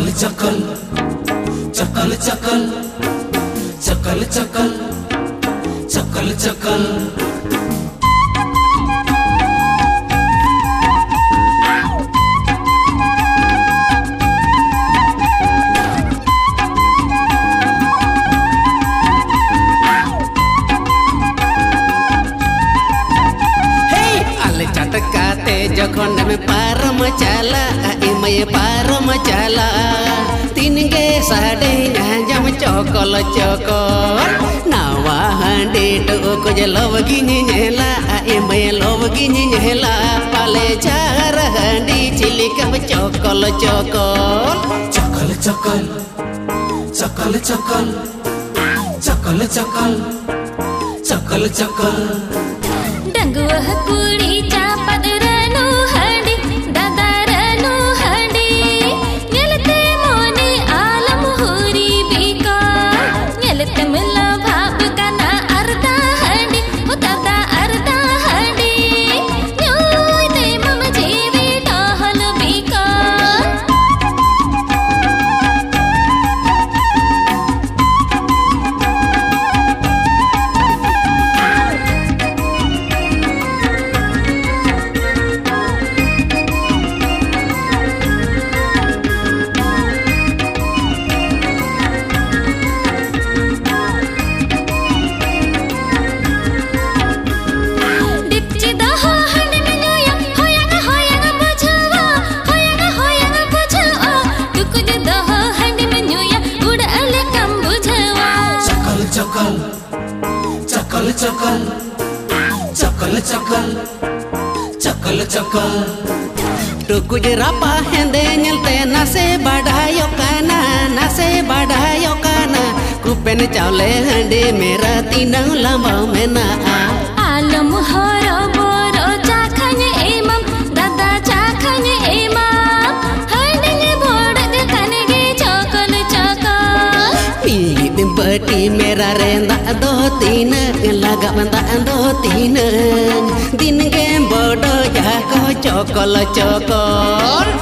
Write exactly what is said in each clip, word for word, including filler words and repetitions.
चकल चकल चकल चकल चकल चकल चकल चकल चटकाते जखन में पारम चला इमय पारम चला तीन गे साडे जम चौकल चौकल नावा हांडी टोक लवगी नेला इमय लवगी नेला पाले चार हांडी चिलिकम चौकल चौकल चकल चकल चकल चकल चकल चकल चकल चकल डंगुआ कुड़ी चापद रनु हंडी दादा रनु हंडी निलते मोने आलम हुरी बीका निलते मिला भाप कना अर्धा हंडी उतरदा अर्धा हंडी न्योते मम जीवी टहल बीका चकल चकल चकल चकल चकल चकल चकल टुकुज रापा हेंदे नेलते नासे बढ़ायो काना नासे बढ़ायो काना कुपेन चावले हंडी मेरा तीनों लंबा में ना आलम हरो बोरो चाखने एमम दादा चाखने एमम हंडी बोड़द कनगे चकल चकल मीद बटी मेरा रेंदा दो तीन लगा बंदा दो तीन दिन के बोडो जाको चकल चकल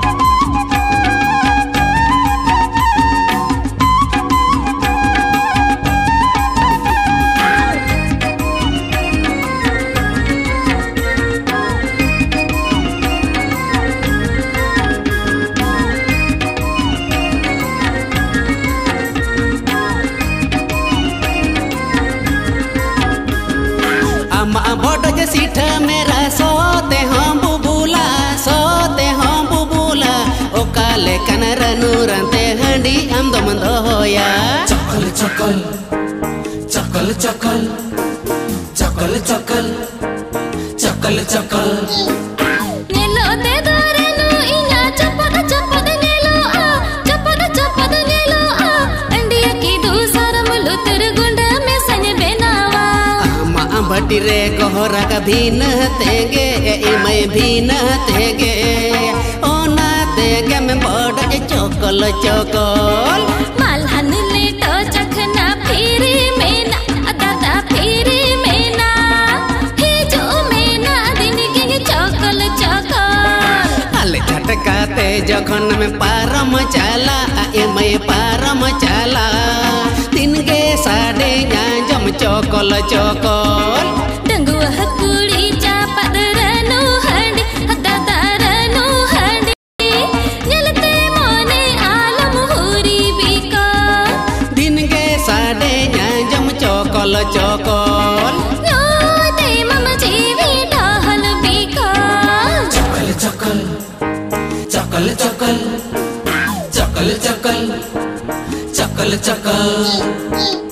बोट सीठ मेरा सोते हम बुबुला सोते हम बुबुला ओकाले कन रनु रंते हंडी हम दो मंदो होया चकल चकल चकल चकल चकल चकल चकल चकल नेलो दे दोरेनु इना चपद चपद नेलो आ चपद चपद नेलो आ अंडिया की दूसरा मुलुतर गुंडा में सन बेनावा भटी रे गोहरा का भी न तेगे इमय भी न तेगे ओ ना तेगे में बड़ चौकल चौकल मालहन लेटो चखना फिरी मेना दादा फिरी मेना ही जो मेना दिन के चौकल चौकल अले झटकाते जखन में पारम चला इमय पारम चला तीन गे साडे जम चौकल चौकल डंगुआ कुड़ी चापद रनु हंडी दादा रनु हंडी निलते मोने आलम हुरी बीका दिन गे साडे जम चौकल चौकल न्योते मम जीवी टहल बीका चकल चकल चकल चकल चकल चकल चकल चकल